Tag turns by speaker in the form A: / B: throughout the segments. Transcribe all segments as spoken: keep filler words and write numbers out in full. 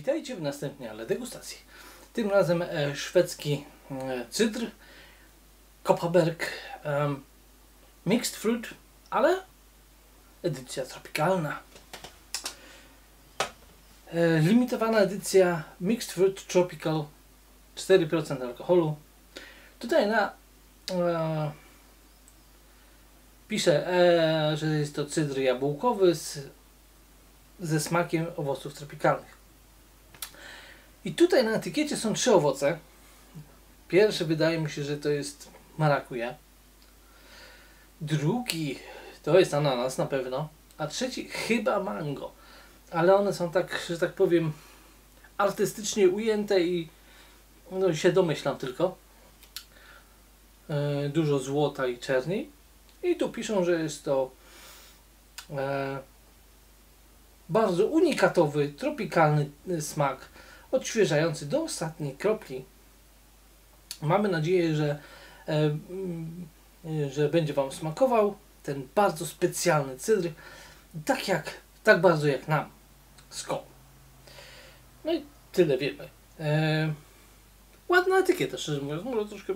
A: Witajcie w następnej ale degustacji. Tym razem e, szwedzki e, cydr, Kopparberg, e, Mixed Fruit, ale edycja tropikalna. E, limitowana edycja Mixed Fruit Tropical, cztery procent alkoholu. Tutaj na e, pisze, e, że jest to cydr jabłkowy z, ze smakiem owoców tropikalnych. I tutaj na etykiecie są trzy owoce. Pierwszy wydaje mi się, że to jest marakuja. Drugi to jest ananas na pewno. A trzeci chyba mango. Ale one są tak, że tak powiem, artystycznie ujęte i no się domyślam tylko. E, dużo złota i czerni. I tu piszą, że jest to e, bardzo unikatowy, tropikalny smak, odświeżający do ostatniej kropli. Mamy nadzieję, że, e, że będzie Wam smakował ten bardzo specjalny cydr, tak jak, tak bardzo jak nam, Skol. No i tyle wiemy. E, ładna etykieta, szczerze mówiąc, może troszkę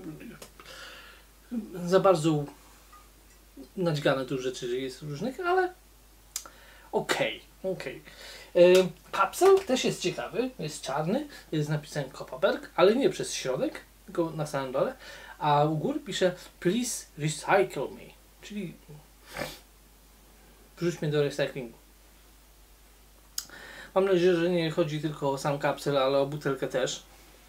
A: za bardzo nadźgane tu rzeczy, że jest różnych, ale okej, okay, okej. Okay. Kapsel też jest ciekawy, jest czarny, jest napisany Kopparberg, ale nie przez środek, tylko na samym dole, a u góry pisze Please recycle me, czyli wrzuć mnie do recyklingu. Mam nadzieję, że nie chodzi tylko o sam kapsel, ale o butelkę też.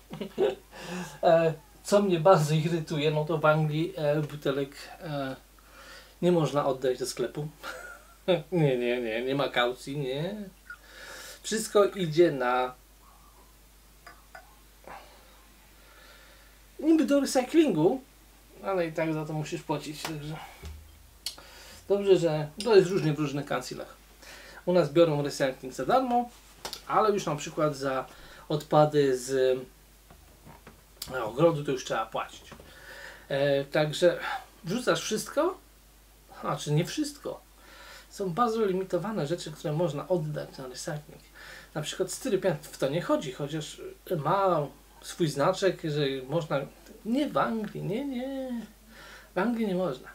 A: Co mnie bardzo irytuje, no to w Anglii butelek nie można oddać do sklepu. Nie, nie, nie, nie ma kaucji, nie. Wszystko idzie na niby do recyklingu, ale i tak za to musisz płacić, także dobrze, że to jest różnie w różnych kancelach. U nas biorą recykling za darmo, ale już na przykład za odpady z ogrodu to już trzeba płacić. E, także wrzucasz wszystko, znaczy nie wszystko. Są bardzo limitowane rzeczy, które można oddać na recykling. Na przykład styropian w to nie chodzi, chociaż ma swój znaczek, że można... Nie w Anglii, nie, nie. W Anglii nie można.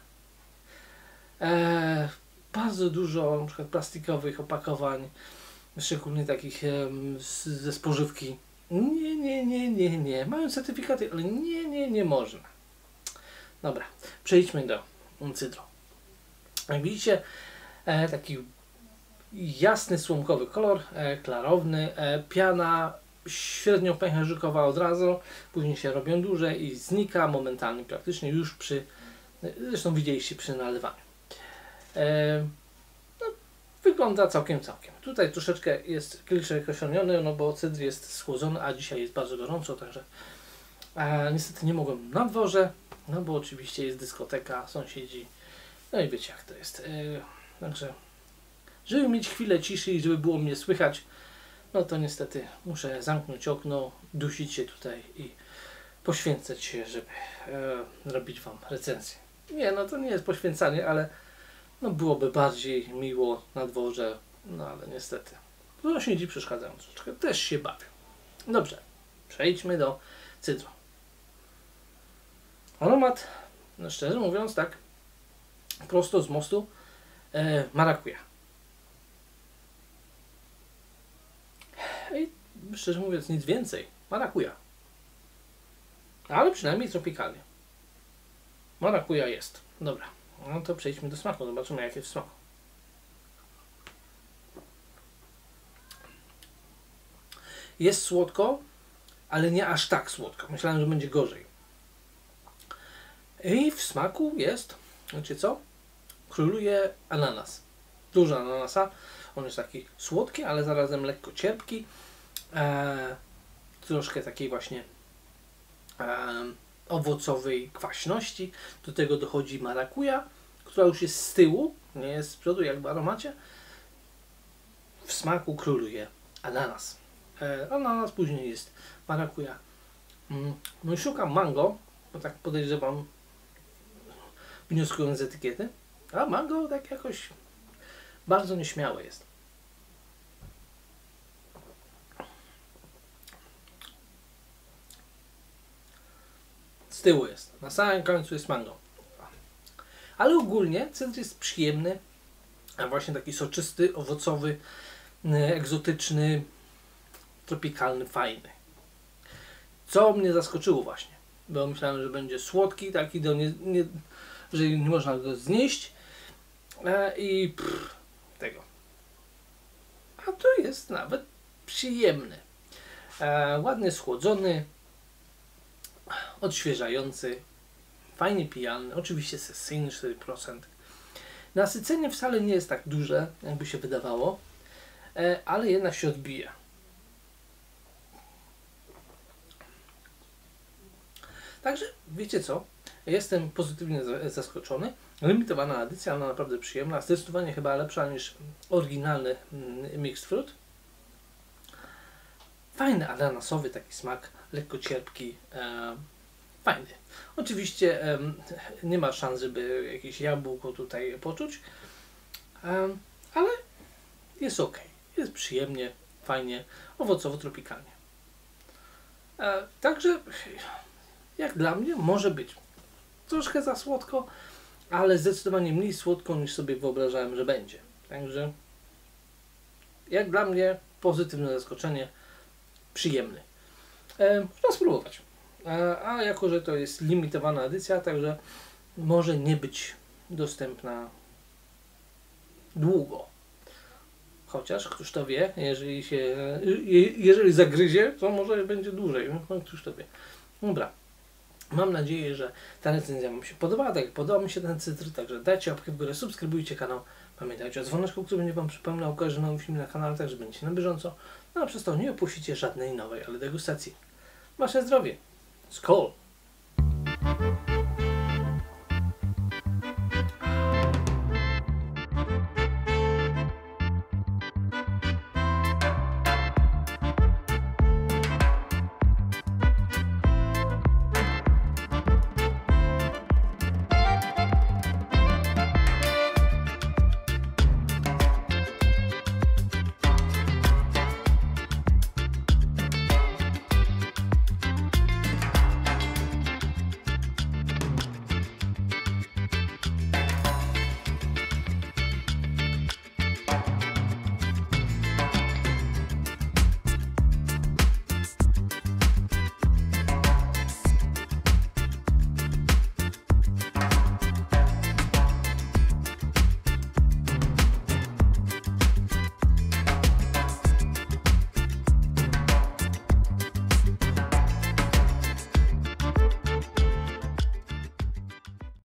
A: Eee, bardzo dużo na przykład plastikowych opakowań, szczególnie takich e, z, ze spożywki. Nie, nie, nie, nie, nie. Mają certyfikaty, ale nie, nie, nie można. Dobra, przejdźmy do cydru. Jak widzicie, E, taki jasny, słomkowy kolor, e, klarowny, e, piana średnio pęcherzykowa od razu, później się robią duże i znika momentalnie, praktycznie już przy, zresztą widzieliście przy nalewaniu. E, no, wygląda całkiem, całkiem. Tutaj troszeczkę jest kliszek osiągniony, no bo cydr jest schłodzony, a dzisiaj jest bardzo gorąco, także e, niestety nie mogłem na dworze, no bo oczywiście jest dyskoteka, sąsiedzi, no i wiecie jak to jest. E, Także, żeby mieć chwilę ciszy i żeby było mnie słychać, no to niestety muszę zamknąć okno, dusić się tutaj i poświęcać się, żeby e, robić Wam recenzję. Nie, no to nie jest poświęcanie, ale no byłoby bardziej miło na dworze, no ale niestety. Sąsiedzi przeszkadzają troszeczkę, też się bawią. Dobrze, przejdźmy do cydru. Aromat, no szczerze mówiąc tak, prosto z mostu, E, marakuja. I szczerze mówiąc nic więcej. Marakuja. Ale przynajmniej tropikalnie. Marakuja jest. Dobra. No to przejdźmy do smaku. Zobaczymy jak jest w smaku. Jest słodko, ale nie aż tak słodko. Myślałem, że będzie gorzej. I w smaku jest, wiecie co? Króluje ananas. Dużo ananasa. On jest taki słodki, ale zarazem lekko cierpki. Eee, troszkę takiej właśnie eee, owocowej kwaśności. Do tego dochodzi marakuja, która już jest z tyłu, nie jest z przodu jak w aromacie. W smaku króluje ananas. Eee, ananas później jest marakuja. Mm, no i szukam mango, bo tak podejrzewam, wnioskując z etykiety. A mango tak jakoś bardzo nieśmiałe jest. z tyłu jest. Na samym końcu jest mango. Ale ogólnie cydr jest przyjemny, a właśnie taki soczysty, owocowy, egzotyczny, tropikalny, fajny. Co mnie zaskoczyło właśnie, bo myślałem, że będzie słodki, taki do nie, nie, że nie można go znieść e, i pff, tego. A to jest nawet przyjemny. E, ładnie schłodzony, odświeżający, fajnie pijany, oczywiście sesyjny cztery procent. Nasycenie wcale nie jest tak duże, jakby się wydawało, e, ale jednak się odbija. Także wiecie co, jestem pozytywnie zaskoczony. Limitowana edycja, ona naprawdę przyjemna, zdecydowanie chyba lepsza niż oryginalny Mixed Fruit. Fajny ananasowy taki smak, lekko cierpki, e, fajny. Oczywiście e, nie ma szans, żeby jakieś jabłko tutaj poczuć, e, ale jest ok, jest przyjemnie, fajnie, owocowo-tropikalnie. E, także jak dla mnie może być troszkę za słodko, ale zdecydowanie mniej słodko niż sobie wyobrażałem, że będzie. Także jak dla mnie pozytywne zaskoczenie, przyjemny. E, można spróbować. E, a jako, że to jest limitowana edycja, także może nie być dostępna długo. Chociaż, któż to wie, jeżeli się, jeżeli zagryzie, to może będzie dłużej. No, któż to wie. Dobra. Mam nadzieję, że ta recenzja Wam się podobała, tak jak podoba mi się ten cydr, także dajcie łapkę w górę, subskrybujcie kanał, pamiętajcie o dzwoneczku, który będzie Wam przypominał o każdym nowym filmie na kanale, także będziecie na bieżąco, no a przez to nie opuścicie żadnej nowej, ale degustacji. Wasze zdrowie! Skål!